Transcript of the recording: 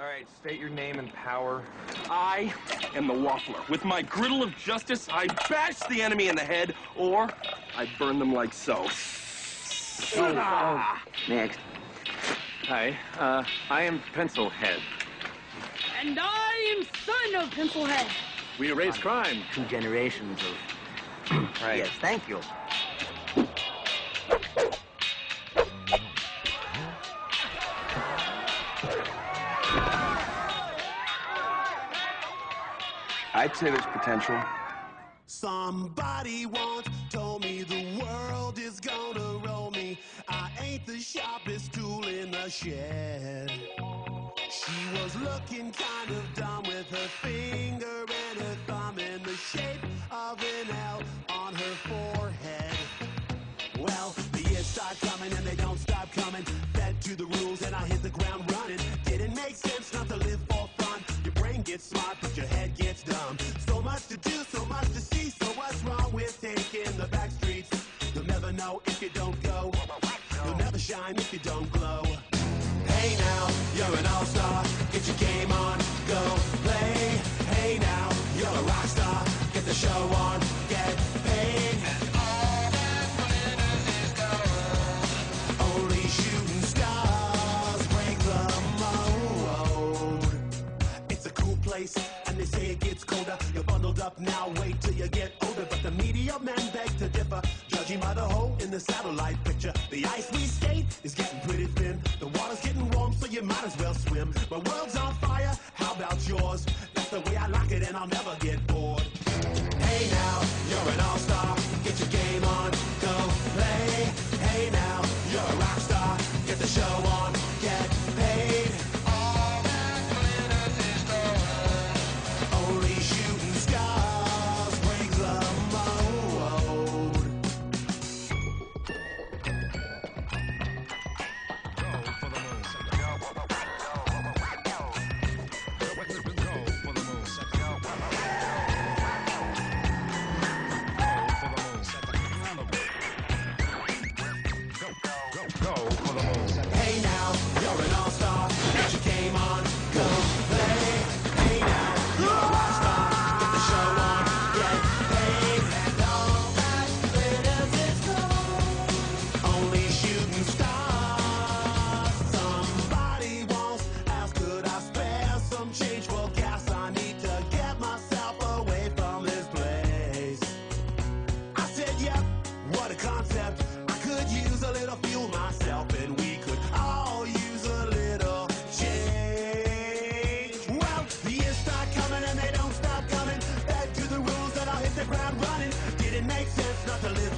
All right, state your name and power. I am the Waffler. With my griddle of justice, I bash the enemy in the head, or I burn them like so. Next. Hi, I am Pencilhead. And I am son of Pencilhead. We erase crime. 2 generations of... Right. Yes, thank you. I'd say there's potential. Somebody once told me the world is gonna roll me. I ain't the sharpest tool in the shed. She was looking kind of dumb with her finger and her thumb in the shape of an L on her forehead. Well, the years start coming and they don't stop coming. Fed to the rules and I hit the ground running. Didn't make sense not to live for fun. Your brain gets smart but your head gets dumb. So much to do, so much to see. So what's wrong with taking the back streets? You'll never know if you don't go. You'll never shine if you don't glow. Hey now, you're an all-star. Get your game on, go play. Hey now, you're a rock star. Get the show on, get paid. And all that glitters is gold. Only shooting stars break the mold. It's a cool place, and they say it gets colder. You're bundled up now, wait till you get older. But the media men beg to differ, judging by the hole in the satellite picture. The ice we skate is getting pretty thin. The water's getting warm, so you might as well swim. My world's on fire, how about yours? That's the way I like it, and I'll never get bored. Hey now, you're an all-star. Get your game on, go play. Hey now, you're a rock star. Get the show on, get paid. All that glitters is gold. Only shooting stars break the mold. Hey now, you're an all-star. Get your game on, go play. Hey now, you're a rock star. Get the show on, get paid. And all that glitters is gold. Only shooting stars. Somebody once asked, could I spare some change for gas? I need to get myself away from this place. I said, yep, what a concept. I could use a little fuel myself, and we could all use a little change. Well, the years start coming and they don't stop coming. Back to the rules that I'll hit the ground running. Didn't make sense not to live